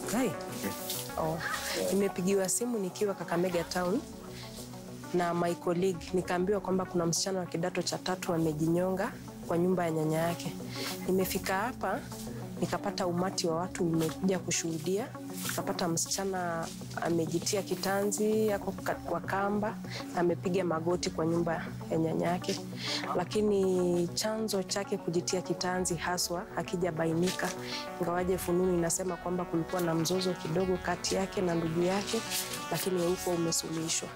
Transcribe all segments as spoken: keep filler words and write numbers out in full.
Hai. Oh, nimepigiwa simu nikiwa Kakamega town na my colleague, nikaambiwa kwamba kuna msichana wa kidato cha tatu amejinyonga kwa nyumba ya nyanya yake. Nimefika hapa nikapata umati wa watu, nimekuja kushuhudia. Nikapata msichana amejitia kitanzi, yako kwa kamba, amepiga magoti kwa nyumba ya nyanya yake. Lakini chanzo chake kujitia kitanzi haswa hakijabainika. Ingawaje fununu inasema kwamba kulikuwa na mzozo kidogo kati yake na ndugu yake, lakini huko umesuluhishwa.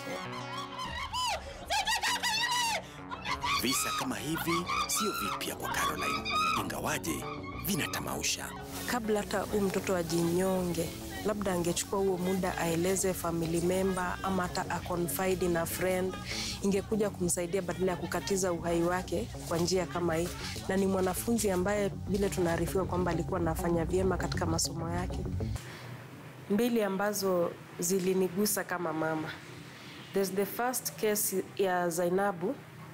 Visa kama hivi sio vipya kwa Caroline, ingawaje vinatamausha. Kabla hata huyu mtoto ajinyonge, labda angechukua huo muda aeleze family member ama hata aconfide na friend, ingekuja kumsaidia badala ya kukatiza uhai wake kwa njia kama hii. Na ni mwanafunzi ambaye vile tunaarifiwa kwamba alikuwa anafanya vyema katika masomo yake. Mbili ambazo zilinigusa kama mama. There's the first case ya Zainabu.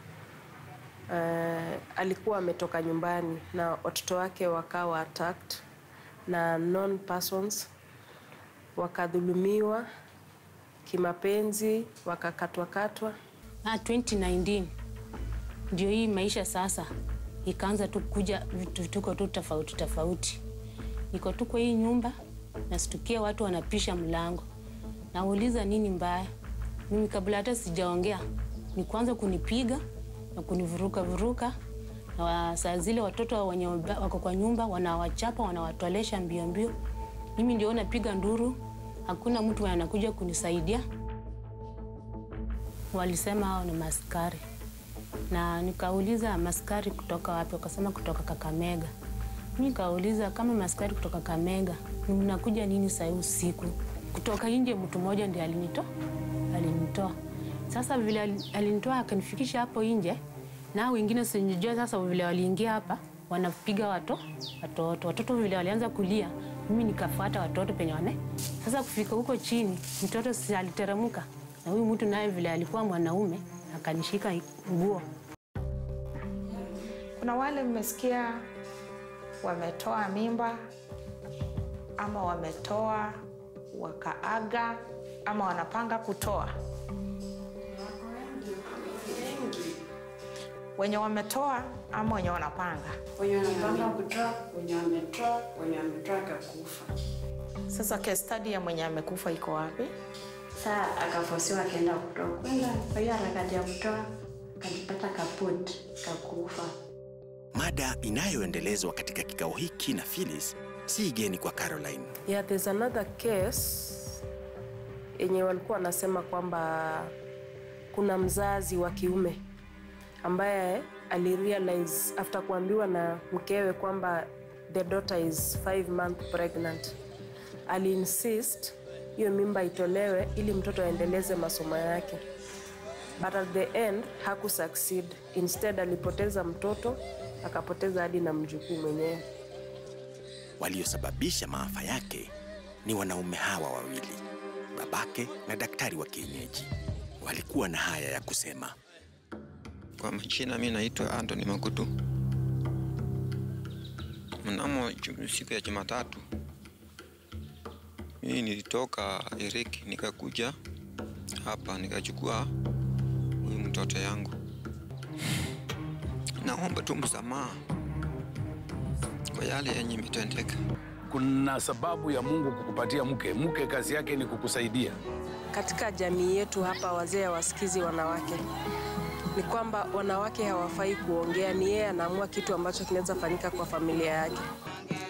Uh, alikuwa ametoka nyumbani na watoto wake wakawa attacked na non persons, wakadhulumiwa kimapenzi, wakakatwa katwa. Na twenty nineteen ndio hii maisha sasa ikaanza tu kuja vitu tuko tu tofauti tofauti. Niko tu kwa hii nyumba na stukia watu wanapisha mlango. Nauliza nini mbaya? Mimi kabla hata sijaongea ni kwanza kunipiga na kunivuruka vuruka, na saa zile watoto wenye wako kwa nyumba wanawachapa, wanawatolesha mbio mbio. Mimi ndio napiga nduru, hakuna mtu anakuja kunisaidia. Walisema hao ni maskari. Na nikauliza maskari kutoka wapi? Wakasema kutoka Kakamega. Mimi nikauliza kama maskari kutoka Kakamega, mnakuja nini saa usiku? Kutoka nje mtu mmoja ndiye alinitoa. Alinitoa. Sasa vile alinitoa akanifikisha hapo nje, na wengine sijui sasa vile waliingia hapa wanapiga watoto watoto watoto vile walianza kulia, mimi nikafuata watoto penye wane. Sasa kufika huko chini mtoto si aliteremka, na huyu mtu naye vile alikuwa mwanaume akanishika nguo. Kuna wale mmesikia wametoa mimba ama wametoa wakaaga ama wanapanga kutoa. Wenye wametoa ama wenye wanapanga? Wenye wanapanga kutoa, wenye wametoa, wenye wametoa kakufa. Sasa case study ya mwenye amekufa iko wapi? Sasa akafosiwa akaenda kutoa. Kwenda kwa hiyo harakati ya kutoa akajipata kaput kakufa. Mada inayoendelezwa katika kikao hiki na Phyllis si geni kwa Caroline. Yeah, there's another case yenye walikuwa wanasema kwamba kuna mzazi wa kiume ambaye alirealize after kuambiwa na mkewe kwamba the daughter is five months pregnant. Ali insist hiyo mimba itolewe ili mtoto aendeleze masomo yake. But at the end haku succeed. Instead alipoteza mtoto, akapoteza hadi na mjukuu mwenyewe. Waliosababisha maafa yake ni wanaume hawa wawili, babake na daktari wa kienyeji. Walikuwa na haya ya kusema. Kwa majina mimi naitwa Anthony Makutu. Mnamo siku ya Jumatatu mimi nilitoka Eric nikakuja hapa nikachukua huyu mtoto yangu. Naomba tu msamaha kwa yale yenye imetendeka. Kuna sababu ya Mungu kukupatia mke. Mke kazi yake ni kukusaidia. Katika jamii yetu hapa wazee wasikizi wanawake. Ni kwamba wanawake hawafai kuongea, ni yeye anaamua kitu ambacho kinaweza fanyika kwa familia yake.